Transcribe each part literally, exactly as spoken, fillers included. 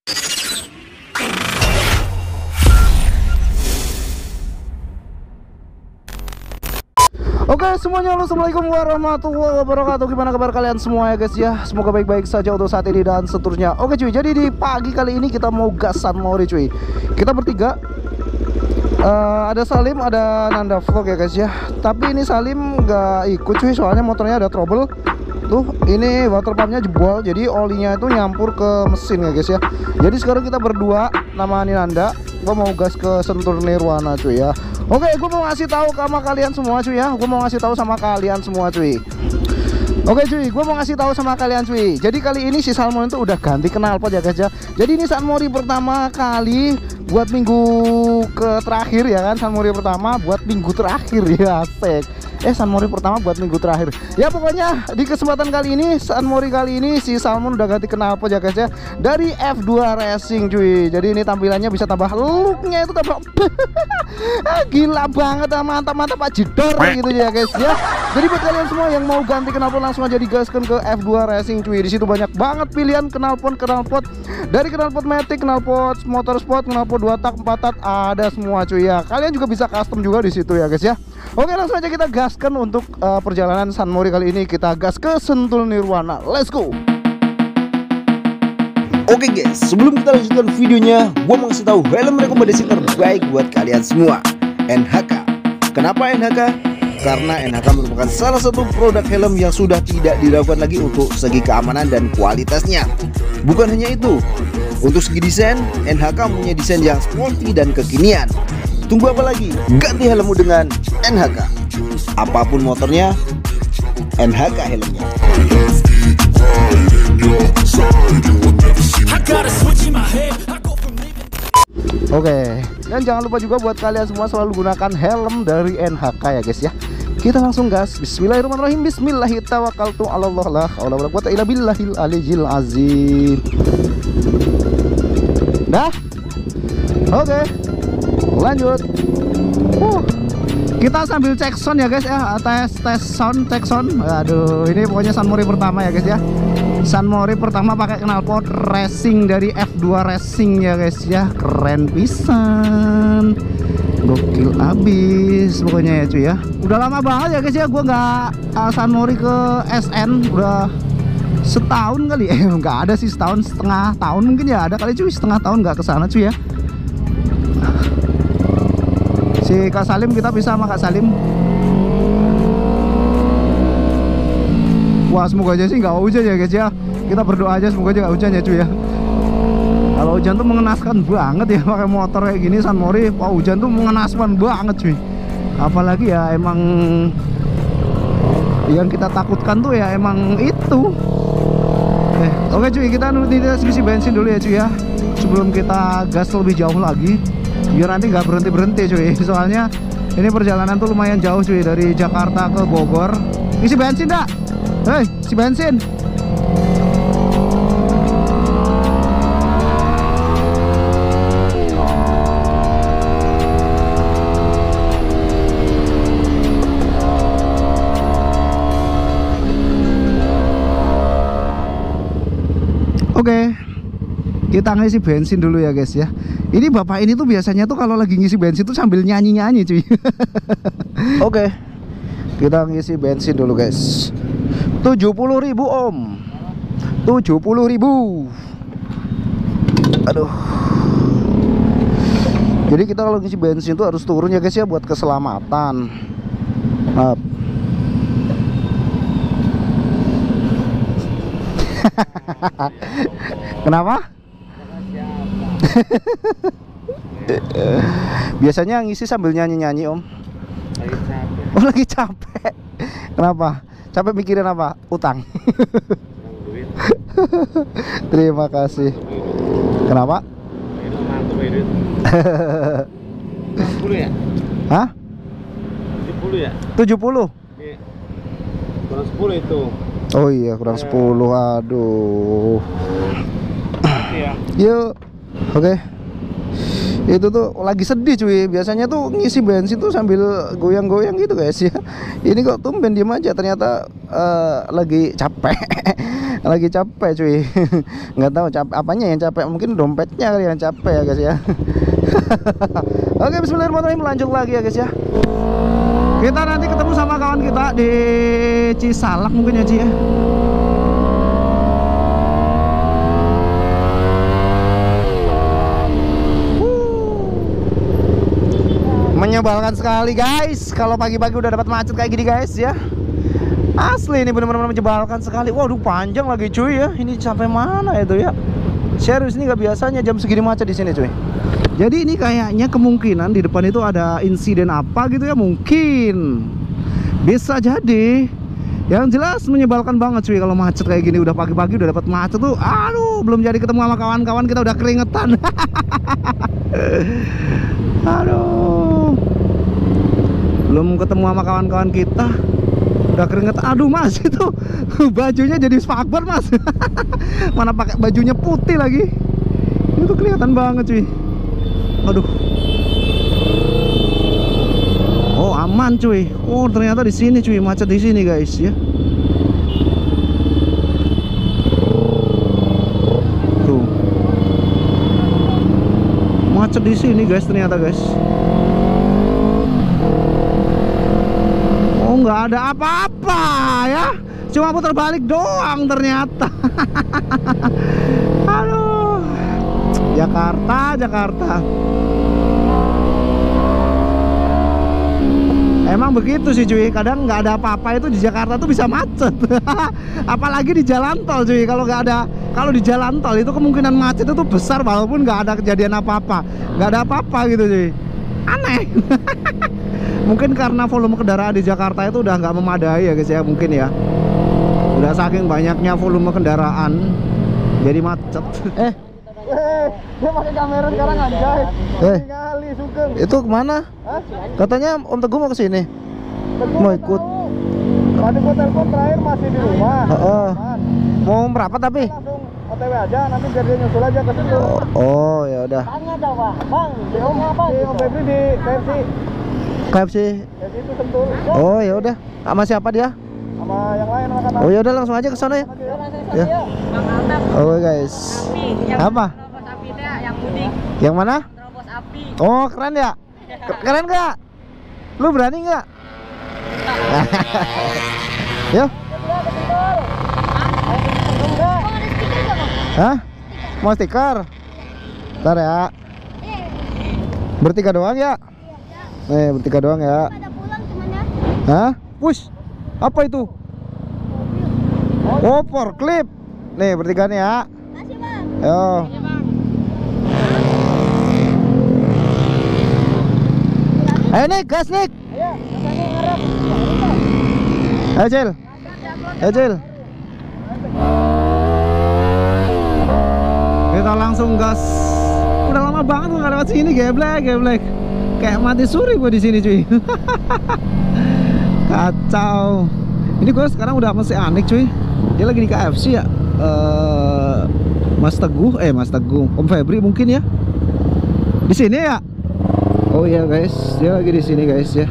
Oke semuanya, halo, assalamualaikum warahmatullahi wabarakatuh. Gimana kabar kalian semua ya guys ya? Semoga baik-baik saja untuk saat ini dan seterusnya. Oke cuy, jadi di pagi kali ini kita mau gas San Mori cuy. Kita bertiga, uh, ada Salim, ada Nanda Vlog ya guys ya. Tapi ini Salim nggak ikut cuy, soalnya motornya ada trouble. Tuh, ini water pumpnya jebol, jadi olinya itu nyampur ke mesin ya guys ya. Jadi sekarang kita berdua, nama Nanda, gua mau gas ke Sentul Nirwana cuy ya. Oke, gue mau ngasih tahu sama kalian semua cuy ya. Gue mau ngasih tahu sama kalian semua cuy. Oke cuy, gue mau ngasih tahu sama kalian cuy. Jadi kali ini si Salmon itu udah ganti knalpot ya guys ya. Jadi ini San Mori pertama kali buat minggu ke terakhir ya kan. San Mori pertama buat minggu terakhir ya, asik. Eh San Mori pertama buat minggu terakhir. Ya pokoknya di kesempatan kali ini, San Mori kali ini si Salmon udah ganti knalpot ya guys ya. Dari F dua Racing cuy. Jadi ini tampilannya bisa tambah looknya itu tambah ah, gila banget, mantap-mantap Pak Jedor gitu ya guys ya. Jadi buat kalian semua yang mau ganti knalpot langsung aja digaskan ke F dua Racing cuy. Di situ banyak banget pilihan knalpot knalpot dari knalpot Matic, knalpot Motorsport, knalpot dua tak, empat tak, ada semua cuy ya. Kalian juga bisa custom juga di situ ya guys ya. Oke, langsung aja kita gaskan untuk uh, perjalanan San Mori kali ini. Kita gas ke Sentul Nirwana. Let's go. Oke guys, sebelum kita lanjutkan videonya, gua mau kasih tahu helm rekomendasi terbaik buat kalian semua, N H K. Kenapa N H K? Karena N H K merupakan salah satu produk helm yang sudah tidak diragukan lagi untuk segi keamanan dan kualitasnya. Bukan hanya itu, untuk segi desain, N H K punya desain yang sporty dan kekinian. Tunggu apa lagi? Ganti helmmu dengan N H K. Apapun motornya, N H K helmnya. Oke, dan jangan lupa juga buat kalian semua selalu gunakan helm dari N H K ya guys ya. Kita langsung gas. Bismillahirrahmanirrahim. Bismillahirrahmanirrahim. La haula wala quwwata illa billahil aliyyil azim. Dah. Oke. Lanjut. Uh. Kita sambil cek sound ya guys ya. Tes tes sound, cek sound. Aduh, ini pokoknya San Mori pertama ya guys ya. San Mori pertama pakai knalpot racing dari F dua Racing ya guys ya. Keren pisan, gokil abis pokoknya ya cuy ya. Udah lama banget ya guys ya gua nggak uh, San Mori ke S N. Udah setahun kali eh nggak ada sih, setahun setengah tahun mungkin ya ada kali cuy, setengah tahun nggak kesana cuy ya. Si Kak Salim, kita bisa sama Kak Salim. Wah semoga aja sih nggak hujan ya guys ya. Kita berdoa aja semoga aja nggak hujan ya cuy ya. Kalau hujan tuh mengenaskan banget ya pakai motor kayak gini San Mori. Wah hujan tuh mengenaskan banget cuy. Apalagi ya emang yang kita takutkan tuh ya emang itu. Eh, oke cuy, kita nanti isi bensin dulu ya cuy ya. Sebelum kita gas lebih jauh lagi, biar nanti nggak berhenti berhenti cuy. Soalnya ini perjalanan tuh lumayan jauh cuy, dari Jakarta ke Bogor. Isi bensin dah. Hei, si bensin. Oke, kita ngisi bensin dulu ya guys ya. Ini bapak ini tuh biasanya tuh kalau lagi ngisi bensin tuh sambil nyanyi-nyanyi cuy. Oke, kita ngisi bensin dulu guys. tujuh puluh ribu om, tujuh puluh ribu. Aduh. Jadi kita kalau ngisi bensin tuh harus turun ya guys ya, buat keselamatan. Maaf. Kenapa? Biasanya ngisi sambil nyanyi-nyanyi om. Lagi capek. Oh lagi capek. Kenapa? Capek mikirin apa? Utang. Terima kasih. Kenapa? tujuh puluh ya? Hah? tujuh puluh ya? tujuh puluh? Iya. Kurang sepuluh itu. Oh iya kurang ya. sepuluh. Aduh. Iya. Yuk. Oke. Itu tuh lagi sedih cuy. Biasanya tuh ngisi bensin tuh sambil goyang-goyang gitu guys ya. Ini kok tumben diem aja, ternyata uh, lagi capek. Lagi capek cuy. Nggak tahu capek apanya yang capek, mungkin dompetnya kali yang capek ya guys ya. Oke, bismillahirrahmanirrahim, lanjut lagi ya guys ya. Kita nanti ketemu sama kawan kita di Cisalak mungkin ya Ci ya. Menyebalkan sekali guys kalau pagi-pagi udah dapat macet kayak gini guys ya. Asli ini benar-benar menyebalkan sekali. Waduh, panjang lagi cuy ya. Ini sampai mana itu ya? Serius, ini nggak biasanya jam segini macet di sini cuy. Jadi ini kayaknya kemungkinan di depan itu ada insiden apa gitu ya, mungkin. Bisa jadi. Yang jelas menyebalkan banget cuy kalau macet kayak gini, udah pagi-pagi udah dapat macet tuh. Aduh, belum jadi ketemu sama kawan-kawan kita udah keringetan. Aduh, belum ketemu sama kawan-kawan kita udah keringet. Aduh mas, itu bajunya jadi spakbar mas. Mana pakai bajunya putih lagi, itu kelihatan banget cuy. Aduh. Oh aman cuy. Oh ternyata di sini cuy, macet di sini guys ya. Tuh, macet di sini guys ternyata guys. Oh nggak ada apa-apa ya, cuma putar balik doang ternyata. Aduh, Jakarta, Jakarta. Emang begitu sih cuy, kadang nggak ada apa-apa itu di Jakarta tuh bisa macet. Apalagi di jalan tol cuy, kalau nggak ada, kalau di jalan tol itu kemungkinan macet itu besar walaupun nggak ada kejadian apa-apa, nggak ada apa-apa gitu cuy. Aneh. Mungkin karena volume kendaraan di Jakarta itu udah nggak memadai ya guys ya, mungkin ya. Udah saking banyaknya volume kendaraan jadi macet. Eh, Eh, dia pakai kamera sekarang anjay. Eh. Kali sugeng. itu kemana? Hah? Katanya Om Teguh mau kesini. Teguh Mau nggak ikut? tahu. Tadi gua telepon terakhir masih di rumah. Heeh. Man, Mau merapat tapi. langsung O T W aja, nanti biar dia nyusul aja ke situ. Oh ya udah. Tanya coba, Bang, di Om apa? Di Om Febri di K F C. K F C. K F C itu Sentul. Oh ya udah. Sama siapa dia? Sama yang lain anak-anak. Oh ya udah langsung aja ke sana ya. Ya. Oke guys. Apa? Terobos api teh yang mudik, Yang mana? terobos api. Oh keren ya. K- Keren nggak? Lu berani nggak? Yo. Hah? Mau stiker? Ntar ya. Bertiga doang ya? Nih bertiga doang ya. Pada pulang cuman ya. Hah? Push. Apa itu? Oh, forklift. Nih bertiga nih ya. Masih bang. Yo. Ayo Nik, gas Nik. Ayo Cil. Ayo Cil. Kita langsung gas. Udah lama banget gua nggak lewat sini, geblek, geblek. Kayak mati suri gua di sini cuy. Kacau. Ini gua sekarang udah masih Anik cuy. Dia lagi di K F C ya. Eh, Mas Teguh, eh Mas Teguh, Om Febri mungkin ya. Di sini ya. Oh iya guys, dia lagi di sini guys ya.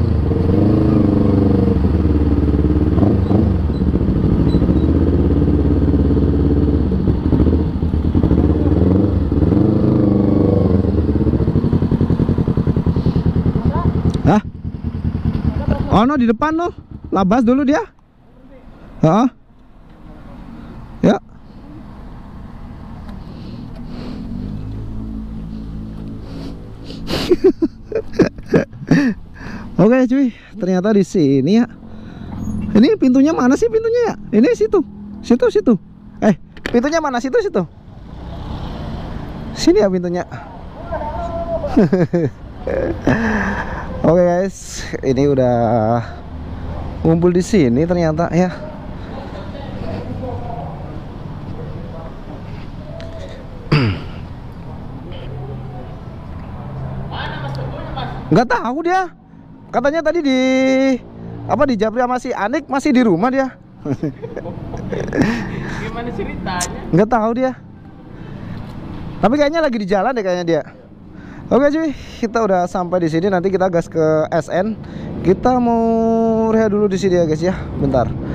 Hah? Oh no, di depan no. Labas dulu dia. Heeh. Ya. Oke cuy, ternyata di sini ya. Ini pintunya mana sih pintunya ya? Ini situ, situ, situ. Eh, pintunya mana? Situ, situ. Sini ya pintunya. Oke guys, ini udah ngumpul di sini ternyata ya. Nggak tahu dia. Katanya tadi di apa di Japri sama si Anik masih di rumah dia. Gimana ceritanya? Nggak tahu dia. Tapi kayaknya lagi di jalan deh kayaknya dia. Oke cuy, kita udah sampai di sini. Nanti kita gas ke S N. Kita mau rehat dulu di sini ya guys ya. Bentar.